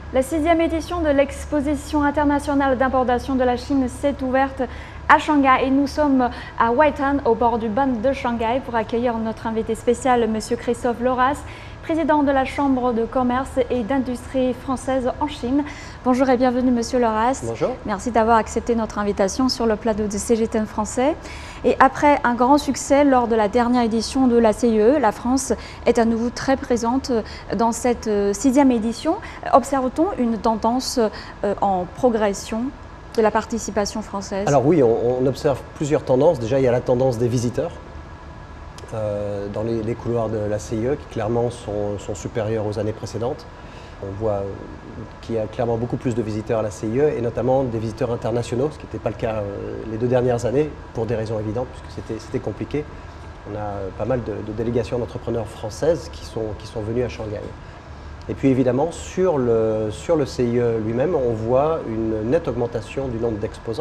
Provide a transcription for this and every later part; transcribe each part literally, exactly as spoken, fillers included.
La sixième édition de l'exposition internationale d'importation de la Chine s'est ouverte à Shanghai et nous sommes à Weihai, au bord du ban de Shanghai, pour accueillir notre invité spécial, M. Christophe Loras, président de la Chambre de commerce et d'industrie française en Chine. Bonjour et bienvenue M. Loras. Bonjour. Merci d'avoir accepté notre invitation sur le plateau de C G T N français. Et après un grand succès lors de la dernière édition de la C I E, la France est à nouveau très présente dans cette sixième édition. Observe-t-on une tendance en progression de la participation française? Alors oui, on, on observe plusieurs tendances. Déjà, il y a la tendance des visiteurs euh, dans les, les couloirs de la C I E qui clairement sont, sont supérieurs aux années précédentes. On voit qu'il y a clairement beaucoup plus de visiteurs à la C I E et notamment des visiteurs internationaux, ce qui n'était pas le cas euh, les deux dernières années pour des raisons évidentes puisque c'était compliqué. On a pas mal de, de délégations d'entrepreneurs françaises qui sont, qui sont venues à Shanghai. Et puis évidemment, sur le, sur le C I E lui-même, on voit une nette augmentation du nombre d'exposants.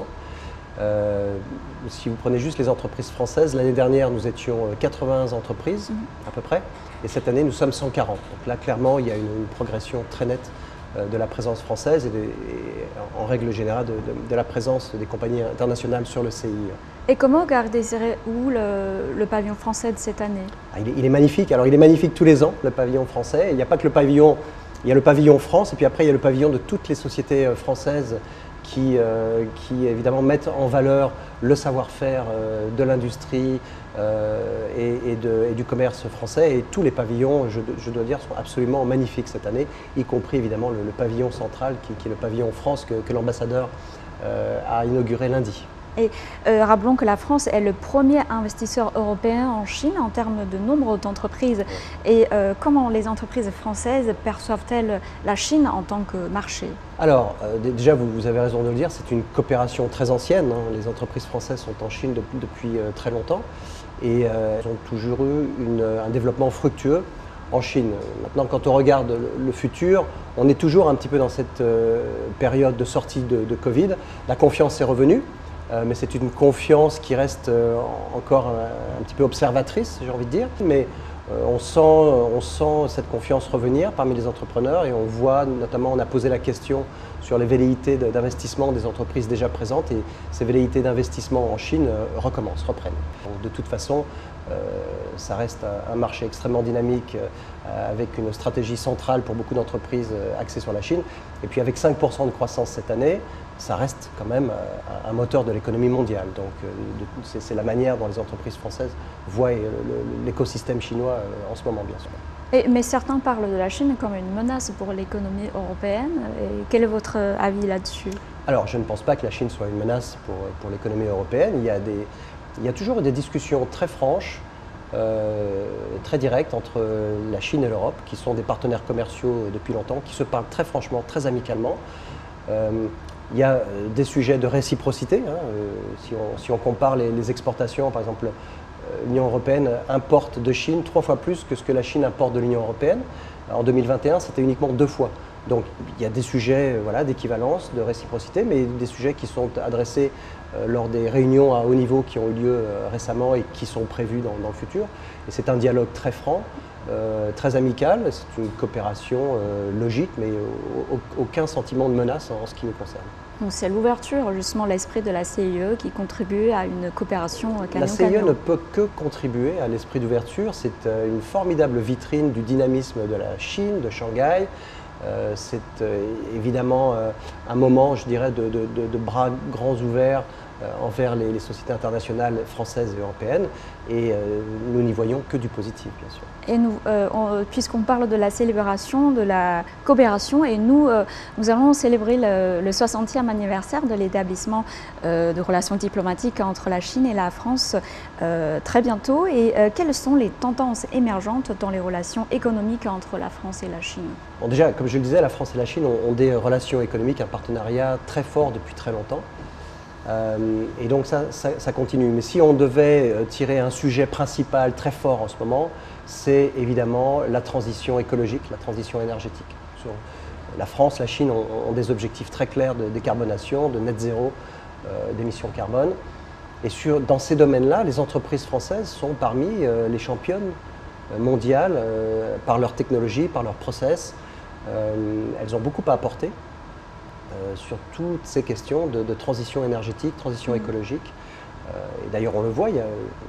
Euh, si vous prenez juste les entreprises françaises, l'année dernière, nous étions quatre-vingts entreprises à peu près, et cette année, nous sommes cent quarante. Donc là, clairement, il y a une, une progression très nette euh, de la présence française et, de, et en règle générale de, de, de la présence des compagnies internationales sur le C I E. Et comment regardez-vous le, le pavillon français de cette année? ah, il, est, il est magnifique. Alors, il est magnifique tous les ans, le pavillon français. Il n'y a pas que le pavillon, il y a le pavillon France, et puis après, il y a le pavillon de toutes les sociétés françaises qui, euh, qui évidemment mettent en valeur le savoir-faire euh, de l'industrie euh, et, et, et du commerce français. Et tous les pavillons, je, je dois dire, sont absolument magnifiques cette année, y compris évidemment le, le pavillon central qui, qui est le pavillon France que, que l'ambassadeur euh, a inauguré lundi. Et euh, rappelons que la France est le premier investisseur européen en Chine en termes de nombre d'entreprises. Et euh, comment les entreprises françaises perçoivent-elles la Chine en tant que marché? Alors, euh, déjà, vous, vous avez raison de le dire, c'est une coopération très ancienne. Hein. Les entreprises françaises sont en Chine de, depuis euh, très longtemps et euh, elles ont toujours eu une, un développement fructueux en Chine. Maintenant, quand on regarde le, le futur, on est toujours un petit peu dans cette euh, période de sortie de, de Covid. La confiance est revenue. Euh, mais c'est une confiance qui reste euh, encore un, un petit peu observatrice, j'ai envie de dire. Mais euh, on sent, on sent cette confiance revenir parmi les entrepreneurs et on voit notamment, on a posé la question sur les velléités d'investissement des entreprises déjà présentes et ces velléités d'investissement en Chine euh, recommencent, reprennent. Donc, de toute façon, euh, ça reste un, un marché extrêmement dynamique euh, avec une stratégie centrale pour beaucoup d'entreprises euh, axées sur la Chine. Et puis avec cinq pour cent de croissance cette année, ça reste quand même un moteur de l'économie mondiale. Donc c'est la manière dont les entreprises françaises voient l'écosystème chinois en ce moment, bien sûr. Et, mais certains parlent de la Chine comme une menace pour l'économie européenne. Et quel est votre avis là-dessus? Alors, je ne pense pas que la Chine soit une menace pour, pour l'économie européenne. Il y a des, il y a toujours des discussions très franches, euh, très directes entre la Chine et l'Europe, qui sont des partenaires commerciaux depuis longtemps, qui se parlent très franchement, très amicalement. Euh, Il y a des sujets de réciprocité. Hein. Si, on, si on compare les, les exportations, par exemple, l'Union européenne importe de Chine trois fois plus que ce que la Chine importe de l'Union européenne. En deux mille vingt et un, c'était uniquement deux fois. Donc il y a des sujets voilà, d'équivalence, de réciprocité, mais des sujets qui sont adressés euh, lors des réunions à haut niveau qui ont eu lieu euh, récemment et qui sont prévues dans, dans le futur. Et c'est un dialogue très franc. Euh, très amical, c'est une coopération euh, logique, mais au, au, aucun sentiment de menace en, en ce qui nous concerne. Donc c'est l'ouverture, justement, l'esprit de la C I E qui contribue à une coopération canon-canon. La C I E ne peut que contribuer à l'esprit d'ouverture. C'est euh, une formidable vitrine du dynamisme de la Chine, de Shanghai. Euh, c'est euh, évidemment euh, un moment, je dirais, de, de, de, de bras grands ouverts euh, envers les, les sociétés internationales françaises et européennes. Et euh, nous n'y voyons que du positif, bien sûr. Et nous, euh, puisqu'on parle de la célébration, de la coopération, et nous, euh, nous allons célébrer le, le soixantième anniversaire de l'établissement euh, de relations diplomatiques entre la Chine et la France euh, très bientôt. Et euh, quelles sont les tendances émergentes dans les relations économiques entre la France et la Chine? Bon, déjà, comme je le disais, la France et la Chine ont, ont des relations économiques, un partenariat très fort depuis très longtemps. Euh, et donc ça, ça, ça continue. Mais si on devait tirer un sujet principal très fort en ce moment, c'est évidemment la transition écologique, la transition énergétique. Sur la France, la Chine ont, ont des objectifs très clairs de décarbonation, de net zéro euh, d'émissions carbone. Et sur, dans ces domaines-là, les entreprises françaises sont parmi euh, les championnes mondiales euh, par leur technologie, par leur process. Euh, elles ont beaucoup à apporter euh, sur toutes ces questions de, de transition énergétique, transition mmh. écologique. Euh, et d'ailleurs, on le voit, il y a,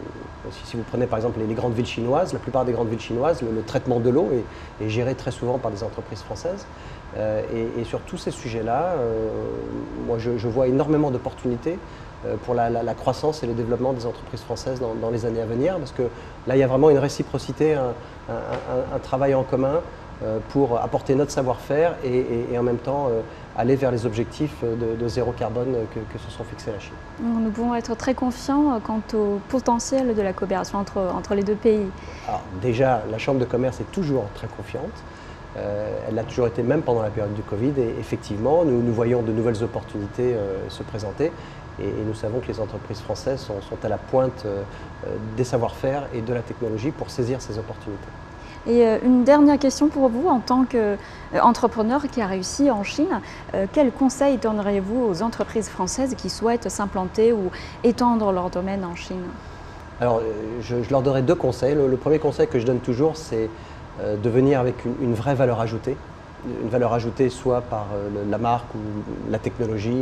si, si vous prenez par exemple les, les grandes villes chinoises, la plupart des grandes villes chinoises, le, le traitement de l'eau est, est géré très souvent par des entreprises françaises. Euh, et, et sur tous ces sujets-là, euh, moi je, je vois énormément d'opportunités euh, pour la, la, la croissance et le développement des entreprises françaises dans, dans les années à venir, parce que là il y a vraiment une réciprocité, un, un, un, un travail en commun euh, pour apporter notre savoir-faire et, et, et en même temps euh, aller vers les objectifs de, de zéro carbone que, que se sont fixés la Chine. Nous pouvons être très confiants quant au potentiel de la coopération entre, entre les deux pays. Alors, déjà, la Chambre de commerce est toujours très confiante. Euh, elle l'a toujours été même pendant la période du Covid et effectivement, nous, nous voyons de nouvelles opportunités euh, se présenter et, et nous savons que les entreprises françaises sont, sont à la pointe euh, des savoir-faire et de la technologie pour saisir ces opportunités. Et euh, une dernière question pour vous, en tant qu'entrepreneur qui a réussi en Chine, euh, quels conseils donneriez-vous aux entreprises françaises qui souhaitent s'implanter ou étendre leur domaine en Chine? Alors, je, je leur donnerai deux conseils. Le, le premier conseil que je donne toujours, c'est euh, de venir avec une, une vraie valeur ajoutée. Une valeur ajoutée soit par euh, le, la marque ou la technologie,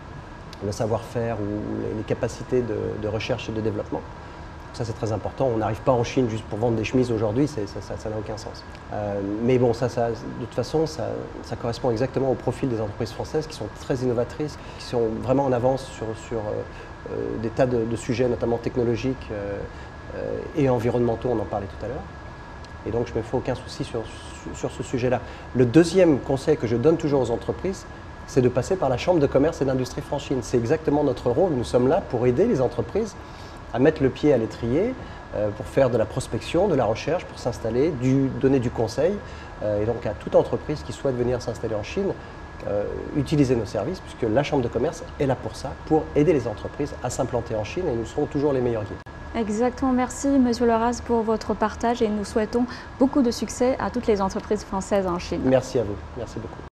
le savoir-faire ou les, les capacités de, de recherche et de développement. Ça, c'est très important. On n'arrive pas en Chine juste pour vendre des chemises aujourd'hui, ça n'a aucun sens. Euh, mais bon, ça, ça, de toute façon, ça, ça correspond exactement au profil des entreprises françaises qui sont très innovatrices, qui sont vraiment en avance sur, sur euh, des tas de, de sujets, notamment technologiques euh, euh, et environnementaux, on en parlait tout à l'heure. Et donc, je ne me fais aucun souci sur, sur ce sujet-là. Le deuxième conseil que je donne toujours aux entreprises, c'est de passer par la Chambre de commerce et d'industrie France-Chine. C'est exactement notre rôle. Nous sommes là pour aider les entreprises à mettre le pied à l'étrier, euh, pour faire de la prospection, de la recherche, pour s'installer, donner du conseil. Euh, et donc à toute entreprise qui souhaite venir s'installer en Chine, euh, utiliser nos services, puisque la Chambre de commerce est là pour ça, pour aider les entreprises à s'implanter en Chine, et nous serons toujours les meilleurs guides. Exactement, merci Monsieur Loraz pour votre partage et nous souhaitons beaucoup de succès à toutes les entreprises françaises en Chine. Merci à vous, merci beaucoup.